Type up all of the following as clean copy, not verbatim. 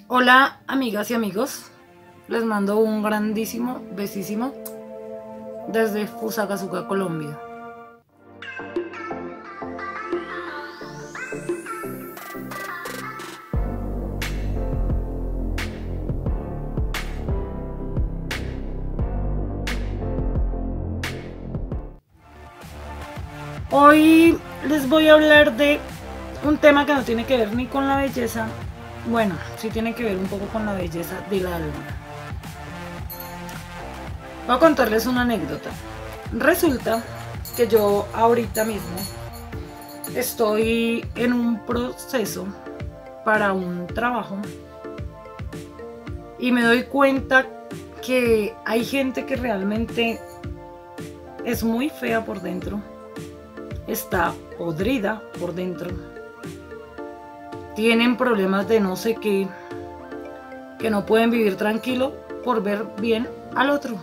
Hola amigas y amigos, les mando un grandísimo besísimo desde Fusagasugá, Colombia. Hoy les voy a hablar de un tema que no tiene que ver ni con la belleza, bueno, sí tiene que ver un poco con la belleza del alma. Voy a contarles una anécdota. Resulta que yo ahorita mismo estoy en un proceso para un trabajo y me doy cuenta que hay gente que realmente es muy fea por dentro, está podrida por dentro, tienen problemas de no sé qué, que no pueden vivir tranquilo por ver bien al otro.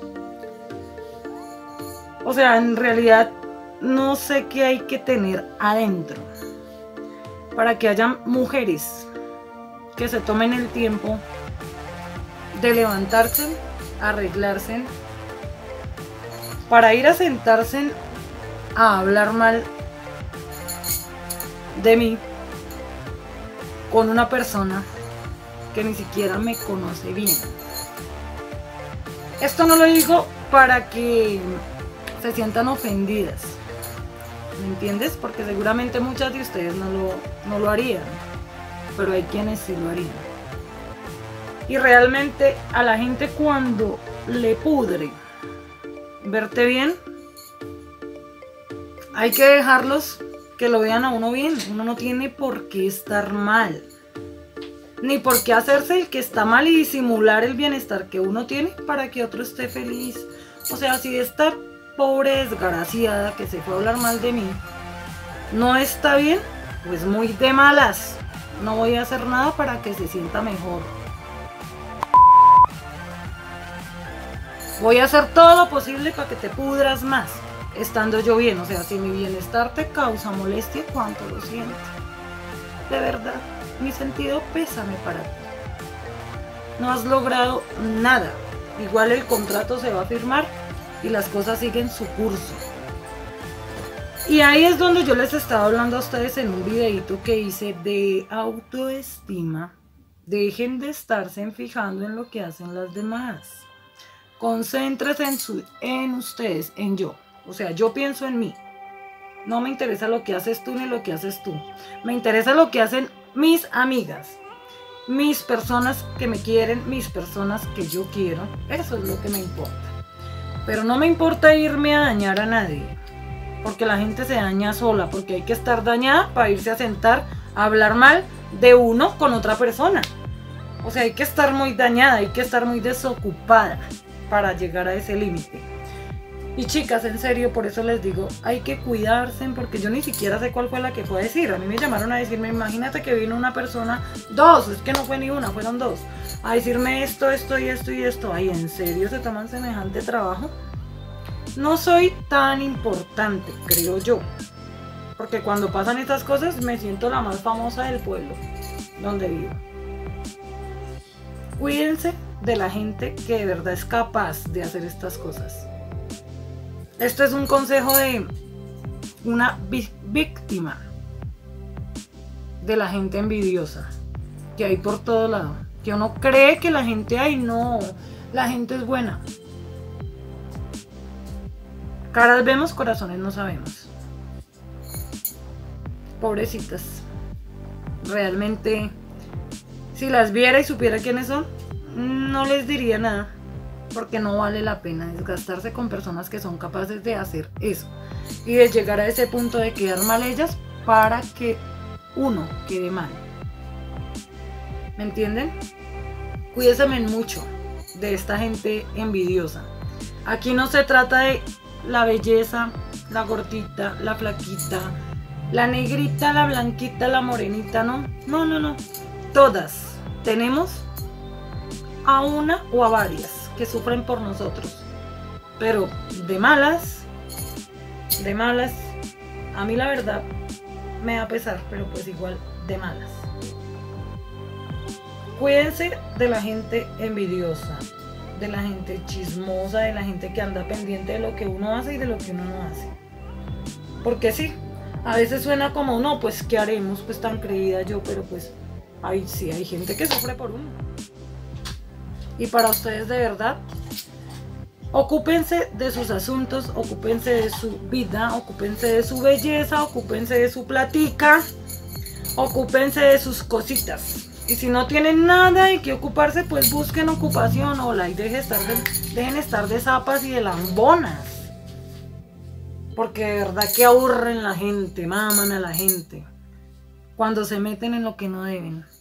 O sea, en realidad no sé qué hay que tener adentro para que haya mujeres que se tomen el tiempo de levantarse, arreglarse, para ir a sentarse a hablar mal de mí con una persona que ni siquiera me conoce bien. Esto no lo digo para que se sientan ofendidas, ¿me entiendes? Porque seguramente muchas de ustedes no lo harían, pero hay quienes sí lo harían. Y realmente a la gente cuando le pudre verte bien, hay que dejarlos que lo vean a uno bien. Uno no tiene por qué estar mal, ni por qué hacerse el que está mal y disimular el bienestar que uno tiene para que otro esté feliz. O sea, si esta pobre desgraciada que se fue a hablar mal de mí no está bien, pues muy de malas. No voy a hacer nada para que se sienta mejor. Voy a hacer todo lo posible para que te pudras más, estando yo bien. O sea, si mi bienestar te causa molestia, cuánto lo siento. De verdad, mi sentido pésame para ti. No has logrado nada. Igual el contrato se va a firmar y las cosas siguen su curso. Y ahí es donde yo les estaba hablando a ustedes en un videito que hice de autoestima. Dejen de estarse fijando en lo que hacen las demás. Concéntrese en ustedes, en yo. O sea, yo pienso en mí. No me interesa lo que haces tú ni lo que haces tú. Me interesa lo que hacen mis amigas, mis personas que me quieren, mis personas que yo quiero. Eso es lo que me importa. Pero no me importa irme a dañar a nadie, porque la gente se daña sola, porque hay que estar dañada para irse a sentar a hablar mal de uno con otra persona. O sea, hay que estar muy dañada, hay que estar muy desocupada para llegar a ese límite. Y chicas, en serio, por eso les digo, hay que cuidarse, porque yo ni siquiera sé cuál fue la que fue a decir. A mí me llamaron a decirme, imagínate que vino una persona, dos, es que no fue ni una, fueron dos, a decirme esto, esto y esto y esto. Ay, ¿en serio se toman semejante trabajo? No soy tan importante, creo yo, porque cuando pasan estas cosas me siento la más famosa del pueblo donde vivo. Cuídense de la gente que de verdad es capaz de hacer estas cosas. Esto es un consejo de una víctima de la gente envidiosa que hay por todo lado, que uno cree que la gente, ay no, la gente es buena. Caras vemos, corazones no sabemos. Pobrecitas. Realmente, si las viera y supiera quiénes son, no les diría nada, porque no vale la pena desgastarse con personas que son capaces de hacer eso y de llegar a ese punto de quedar mal ellas para que uno quede mal. ¿Me entienden? Cuídense mucho de esta gente envidiosa. Aquí no se trata de la belleza, la gordita, la flaquita, la negrita, la blanquita, la morenita, no. Todas tenemos a una o a varias que sufren por nosotros, pero de malas, a mí la verdad me da pesar, pero pues igual de malas. Cuídense de la gente envidiosa, de la gente chismosa, de la gente que anda pendiente de lo que uno hace y de lo que uno no hace. Porque sí, a veces suena como, no, pues ¿qué haremos? Pues tan creída yo, pero pues sí, hay gente que sufre por uno. Y para ustedes de verdad, ocúpense de sus asuntos, ocúpense de su vida, ocúpense de su belleza, ocúpense de su platica, ocúpense de sus cositas. Y si no tienen nada y que ocuparse, pues busquen ocupación, hola, y dejen estar de zapas y de lambonas. Porque de verdad que aburren la gente, maman a la gente cuando se meten en lo que no deben.